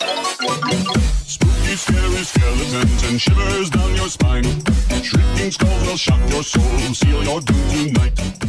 Spooky, scary skeletons and shivers down your spine. Shrieking skulls will shock your soul, seal your doom tonight.